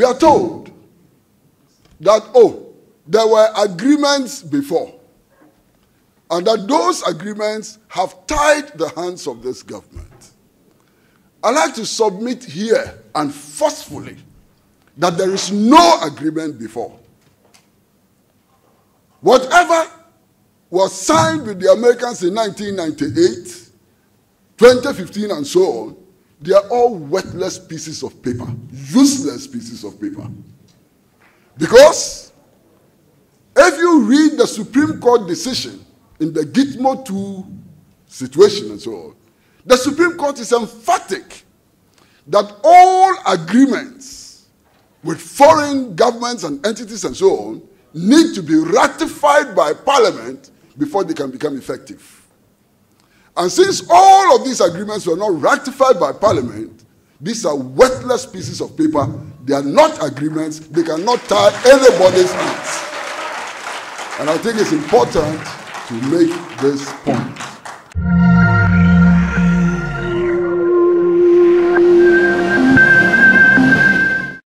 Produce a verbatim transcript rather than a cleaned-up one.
are told that, oh, there were agreements before, and that those agreements have tied the hands of this government. I'd like to submit here and forcefully that there is no agreement before. Whatever was signed with the Americans in nineteen ninety-eight, twenty fifteen, and so on, they are all worthless pieces of paper, useless pieces of paper. Because if you read the Supreme Court decision in the Gitmo two situation and so on, the Supreme Court is emphatic that all agreements with foreign governments and entities and so on need to be ratified by Parliament before they can become effective. And since all of these agreements were not ratified by Parliament, these are worthless pieces of paper. They are not agreements. They cannot tie anybody's hands. And I think it's important to make this point.